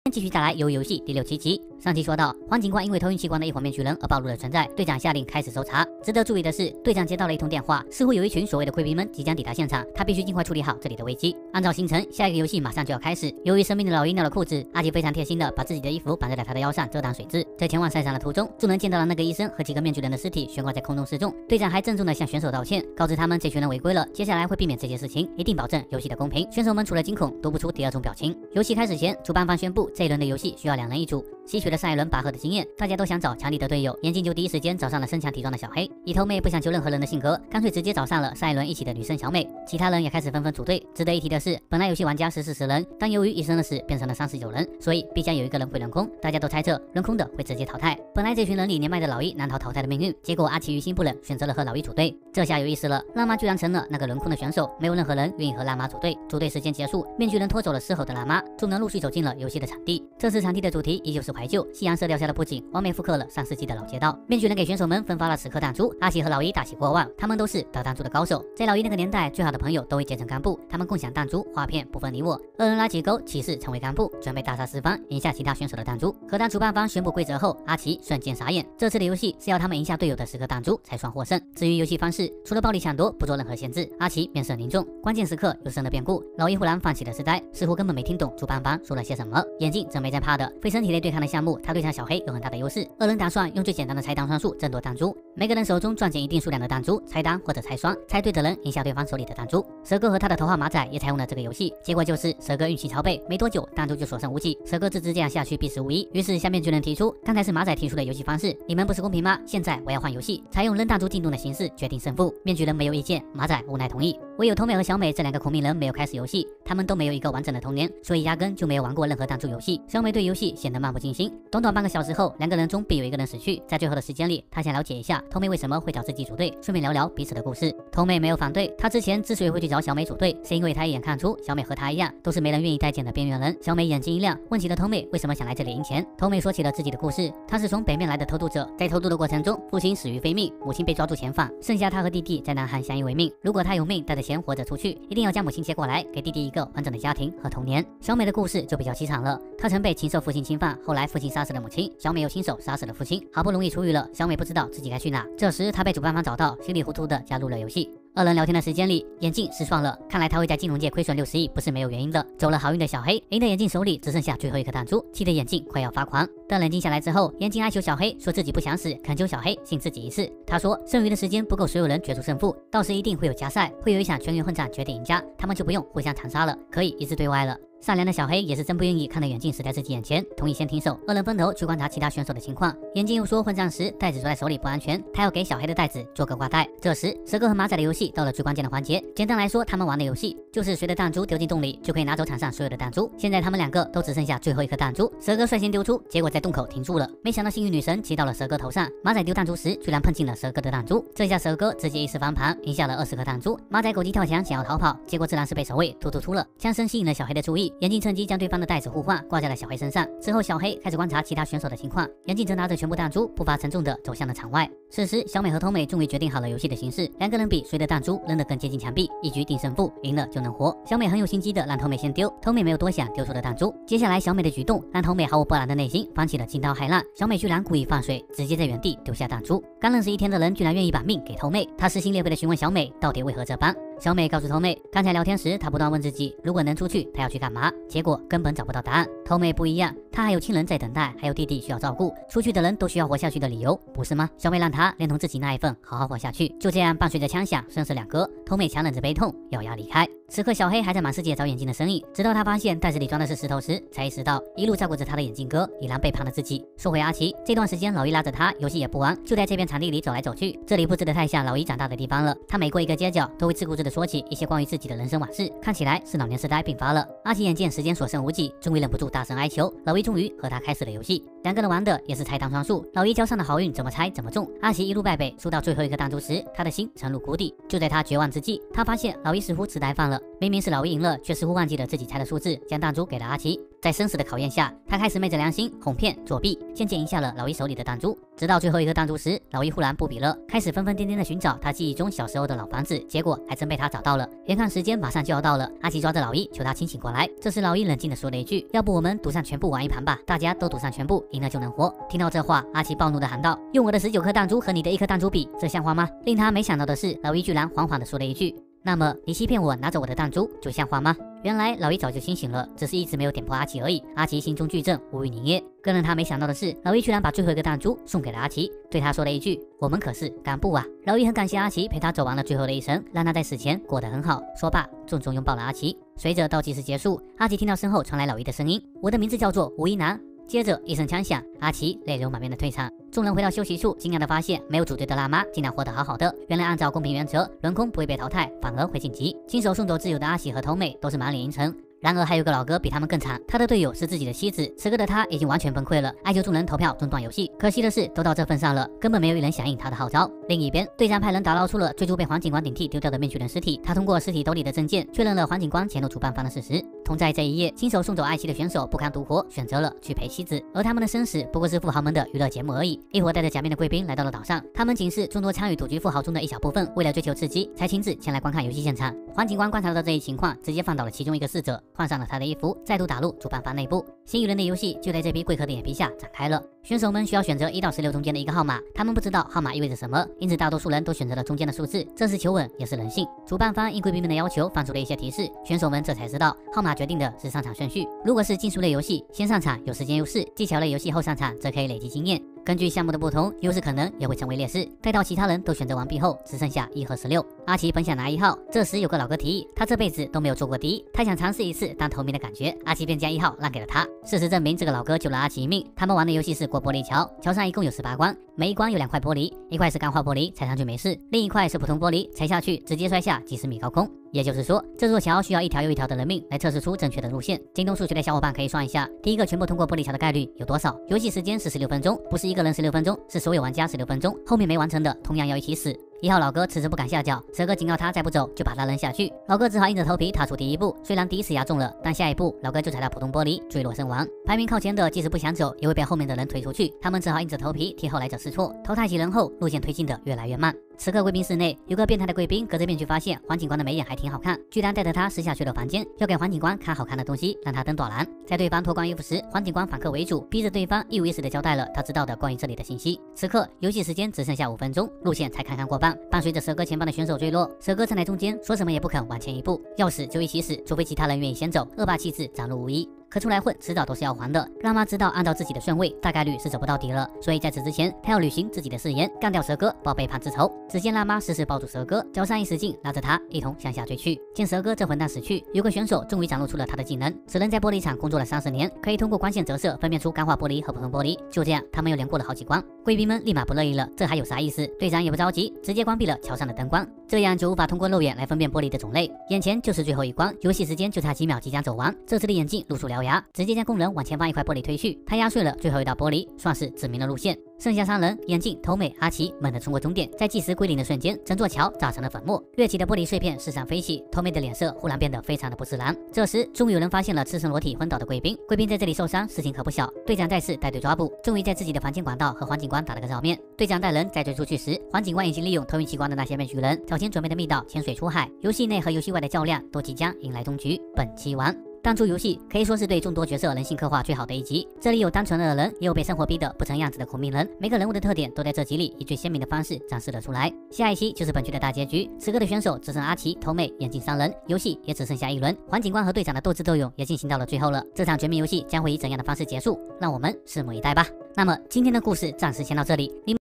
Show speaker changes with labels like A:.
A: 继续带来鱿鱼游戏第6、7集。上期说到，黄警官因为偷运器官的一伙面具人而暴露了存在，队长下令开始搜查。值得注意的是，队长接到了一通电话，似乎有一群所谓的贵宾们即将抵达现场，他必须尽快处理好这里的危机。按照行程，下一个游戏马上就要开始。由于生病的老鹰尿了裤子，阿奇非常贴心的把自己的衣服绑在了他的腰上，遮挡水渍。在前往赛场的途中，众人见到了那个医生和几个面具人的尸体悬挂在空中示众。队长还郑重的向选手道歉，告知他们这群人违规了，接下来会避免这些事情，一定保证游戏的公平。选手们除了惊恐，读不出第二种表情。游戏开始前，主办方宣布这一轮的游戏需要2人一组。吸取了上一轮拔河的经验，大家都想找强力的队友，眼镜就第一时间找上了身强体壮的小黑。以头妹不想求任何人的性格，干脆直接找上了上一轮一起的女生小美。其他人也开始纷纷组队。值得一提的是，本来游戏玩家是40人，但由于医生的事变成了39人，所以必将有一个人会轮空。大家都猜测轮空的会直接淘汰。本来这群人里年迈的老一难逃淘汰的命运，结果阿奇于心不忍，选择了和老一组队。这下有意思了，辣妈居然成了那个轮空的选手，没有任何人愿意和辣妈组队。组队时间结束，面具人拖走了嘶吼的辣妈，众人陆续走进了游戏的场地。这次场地的主题依旧是怀旧，夕阳色调下的布景完美复刻了上世纪的老街道。面具人给选手们分发了10颗弹珠，阿奇和老一大喜过望，他们都是得弹珠的高手。在老一那个年代，最好的朋友都会结成干部，他们共享弹珠、画片，不分你我。2人拉起钩，起势成为干部，准备大杀四方，赢下其他选手的弹珠。可当主办方宣布规则后，阿奇瞬间傻眼。这次的游戏是要他们赢下队友的10颗弹珠才算获胜。至于游戏方式，除了暴力抢夺，不做任何限制。阿奇面色凝重，关键时刻又生了变故。老一忽然放起了痴呆，似乎根本没听懂主办方说了些什么。眼镜真没在怕的，非身体类对抗的项目，他对上小黑有很大的优势。2人打算用最简单的拆弹算术争夺弹珠，每个人手中攥紧一定数量的弹珠，拆单或者拆双，猜对的人赢下对方手里的弹珠。蛇哥和他的头号马仔也采用了这个游戏，结果就是蛇哥运气超倍，没多久弹珠就所剩无几。蛇哥自知这样下去必死无疑，于是向面具人提出，刚才是马仔提出的游戏方式，你们不是公平吗？现在我要换游戏，采用扔弹珠进洞的形式决定胜负。面具人没有意见，马仔无奈同意。唯有头美和小美这2个苦命人没有开始游戏，他们都没有一个完整的童年，所以压根就没有玩过任何弹珠游戏。小美对游戏显得漫不经心。短短半个小时后，2个人中必有一个人死去。在最后的时间里，她想了解一下头美为什么会找自己组队，顺便聊聊彼此的故事。头美没有反对，她之前之所以会去找小美组队，是因为她一眼看出小美和她一样，都是没人愿意待见的边缘人。小美眼睛一亮，问起了头美为什么想来这里赢钱。头美说起了自己的故事，她是从北面来的偷渡者，在偷渡的过程中，父亲死于非命，母亲被抓住遣返，剩下她和弟弟在南韩相依为命。如果她有命带着钱活着出去，一定要将母亲接过来，给弟弟一个完整的家庭和童年。小美的故事就比较凄惨了，她曾被禽兽父亲侵犯，后来父亲杀死了母亲，小美又亲手杀死了父亲，好不容易出狱了，小美不知道自己该去哪。这时她被主办方找到，稀里糊涂的加入了游戏。2人聊天的时间里，眼镜失算了，看来他会在金融界亏损60亿，不是没有原因的。走了好运的小黑，赢的眼镜手里只剩下最后一颗弹珠，气得眼镜快要发狂。等冷静下来之后，眼镜哀求小黑说自己不想死，恳求小黑信自己一次。他说剩余的时间不够所有人决出胜负，到时一定会有加赛，会有一场全员混战决定赢家，他们就不用互相残杀了，可以一致对外了。善良的小黑也是真不愿意看到眼镜死在自己眼前，同意先停手。2人分头去观察其他选手的情况。眼镜又说混战时袋子抓在手里不安全，他要给小黑的袋子做个挂带。这时蛇哥和马仔的游戏到了最关键的环节。简单来说，他们玩的游戏就是谁的弹珠丢进洞里，就可以拿走场上所有的弹珠。现在他们2个都只剩下最后一颗弹珠，蛇哥率先丢出，结果在洞口停住了。没想到幸运女神骑到了蛇哥头上，马仔丢弹珠时居然碰进了蛇哥的弹珠，这下蛇哥直接一次翻盘，赢下了20颗弹珠。马仔狗急跳墙想要逃跑，结果自然是被守卫突突了。枪声吸引了小黑的注意，眼镜趁机将对方的袋子互换，挂在了小黑身上。之后小黑开始观察其他选手的情况，眼镜则拿着全部弹珠，步伐沉重地走向了场外。此时小美和头美终于决定好了游戏的形式，2个人比谁的弹珠扔得更接近墙壁，一局定胜负，赢了就能活。小美很有心机的让头美先丢，头美没有多想，丢出了弹珠。接下来小美的举动让头美毫无波澜的内心翻起了惊涛骇浪，小美居然故意放水，直接在原地丢下弹珠。刚认识1天的人居然愿意把命给头美，她撕心裂肺的询问小美到底为何这般。小美告诉头美，刚才聊天时她不断问自己，如果能出去她要去干嘛，结果根本找不到答案。头美不一样，她还有亲人在等待，还有弟弟需要照顾，出去的人都需要活下去的理由，不是吗？小美让她连同自己那一份好好活下去。就这样伴随着枪响，生死两隔，头美强忍着悲痛咬牙离开。此刻小黑还在满世界找眼镜的身影，直到他发现袋子里装的是石头时，才意识到一路照顾着他的眼镜哥已然背叛了自己。说回阿奇，这段时间老一拉着他游戏也不玩，就在这片场地里走来走去，这里布置的太像老一长大的地方了。他每过一个街角都会自顾自地说起一些关于自己的人生往事，看起来是老年痴呆并发了。阿奇眼见时间所剩无几，终于忍不住大声哀求，老一终于和他开始了游戏。2个人玩的也是猜弹双数，老一交上的好运怎么猜怎么中。阿奇一路败北，输到最后一颗弹珠时，他的心沉入谷底。就在他绝望之际，他发现老一似乎痴呆犯了， 明明是老一赢了，却似乎忘记了自己猜的数字，将弹珠给了阿奇。在生死的考验下，他开始昧着良心哄骗作弊，渐渐赢下了老一手里的弹珠。直到最后一颗弹珠时，老一忽然不比了，开始疯疯癫癫的寻找他记忆中小时候的老房子，结果还真被他找到了。眼看时间马上就要到了，阿奇抓着老一求他清醒过来。这时老一冷静地说了一句：“要不我们赌上全部玩一盘吧，大家都赌上全部，赢了就能活。”听到这话，阿奇暴怒地喊道：“用我的19颗弹珠和你的1颗弹珠比，这像话吗？”令他没想到的是，老一居然缓缓地说了一句：“那么你欺骗我拿走我的弹珠，就像话吗？”原来老一早就清醒了，只是一直没有点破阿奇而已。阿奇心中巨震，无语凝噎。更让他没想到的是，老一居然把最后一个弹珠送给了阿奇，对他说了一句：“我们可是干部啊！”老一很感谢阿奇陪他走完了最后的一生，让他在死前过得很好。说罢，重重拥抱了阿奇。随着倒计时结束，阿奇听到身后传来老一的声音：“我的名字叫做吴一男。”接着一声枪响，阿奇泪流满面的退场。众人回到休息处，惊讶的发现没有组队的辣妈竟然活得好好的。原来按照公平原则，轮空不会被淘汰，反而会晋级。亲手送走挚友的阿喜和头美都是满脸阴沉。然而还有个老哥比他们更惨，他的队友是自己的妻子。此刻的他已经完全崩溃了，哀求众人投票中断游戏。可惜的是，都到这份上了，根本没有一人响应他的号召。另一边，队长派人打捞出了最初被黄警官顶替丢掉的面具人尸体。他通过尸体兜里的证件，确认了黄警官潜入主办方的事实。同在这一夜，亲手送走爱妻的选手不堪独活，选择了去陪妻子。而他们的生死不过是富豪们的娱乐节目而已。一伙带着假面的贵宾来到了岛上，他们仅是众多参与赌局富豪中的一小部分，为了追求刺激，才亲自前来观看游戏现场。黄警官观察到这一情况，直接放倒了其中一个侍者，换上了他的衣服，再度打入主办方内部。新与人的游戏就在这批贵客的眼皮下展开了。选手们需要选择1到16中间的一个号码，他们不知道号码意味着什么，因此大多数人都选择了中间的数字，这是求稳也是人性。主办方应贵宾们的要求放出了一些提示，选手们这才知道号码决定的是上场顺序。如果是竞速类游戏，先上场有时间优势；技巧类游戏后上场则可以累积经验。根据项目的不同，优势可能也会成为劣势。待到其他人都选择完毕后，只剩下1和16。阿奇本想拿1号，这时有个老哥提议，他这辈子都没有做过第一，他想尝试一次当头名的感觉。阿奇便将1号让给了他。事实证明，这个老哥救了阿奇一命。他们玩的游戏是过玻璃桥，桥上一共有18关，每一关有2块玻璃，一块是钢化玻璃，踩上去没事；另一块是普通玻璃，踩下去直接摔下几十米高空。也就是说，这座桥需要一条又一条的人命来测试出正确的路线。精通数学的小伙伴可以算一下，第一个全部通过玻璃桥的概率有多少？游戏时间是16分钟，不是一个人16分钟，是所有玩家16分钟，后面没完成的同样要一起死。1号老哥迟迟不敢下脚，蛇哥警告他再不走就把他扔下去。老哥只好硬着头皮踏出第一步，虽然第一次压中了，但下一步老哥就踩到普通玻璃坠落身亡。排名靠前的即使不想走，也会被后面的人推出去，他们只好硬着头皮替后来者试错。淘汰几人后，路线推进的越来越慢。此刻贵宾室内有个变态的贵宾隔着面具发现黄警官的眉眼还挺好看，居然带着他私下去了房间，要给黄警官看好看的东西，让他登短廊。在对方脱光衣服时，黄警官反客为主，逼着对方一五一十的交代了他知道的关于这里的信息。此刻游戏时间只剩下5分钟，路线才堪过半。伴随着蛇哥前方的选手坠落，蛇哥站在中间，说什么也不肯往前一步，要死就一起死，除非其他人愿意先走。恶霸气质展露无遗。可出来混，迟早都是要还的。辣妈知道按照自己的顺位，大概率是走不到底了，所以在此之前，她要履行自己的誓言，干掉蛇哥，报背叛之仇。只见辣妈死死抱住蛇哥，脚上一使劲，拉着他一同向下坠去。见蛇哥这混蛋死去，有个选手终于展露出了他的技能。此人在玻璃厂工作了30年，可以通过光线折射分辨出钢化玻璃和普通玻璃。就这样，他们又连过了好几关。贵宾们立马不乐意了，这还有啥意思？队长也不着急，直接关闭了桥上的灯光，这样就无法通过肉眼来分辨玻璃的种类。眼前就是最后一关，游戏时间就差几秒即将走完。这次的眼镜露出獠牙，直接将工人往前方一块玻璃推去，他压碎了最后一道玻璃，算是指明了路线。剩下3人，眼镜、头美、阿奇猛地冲过终点，在计时归零的瞬间，整座桥炸成了粉末，跃起的玻璃碎片四散飞起，头美的脸色忽然变得非常的不自然。这时，终于有人发现了赤身裸体昏倒的贵宾，贵宾在这里受伤，事情可不小。队长再次带队抓捕，终于在自己的房间管道和黄警官打了个照面。队长带人再追出去时，黄警官已经利用偷运器官的那些面具人早前准备的密道潜水出海，游戏内和游戏外的较量都即将迎来终局。本期完。弹珠游戏可以说是对众多角色人性刻画最好的一集，这里有单纯的人，也有被生活逼得不成样子的苦命人，每个人物的特点都在这集里以最鲜明的方式展示了出来。下一期就是本剧的大结局，此刻的选手只剩阿奇、头美、眼镜3人，游戏也只剩下1轮，黄警官和队长的斗智斗勇也进行到了最后了。这场绝命游戏将会以怎样的方式结束？让我们拭目以待吧。那么今天的故事暂时先到这里，你们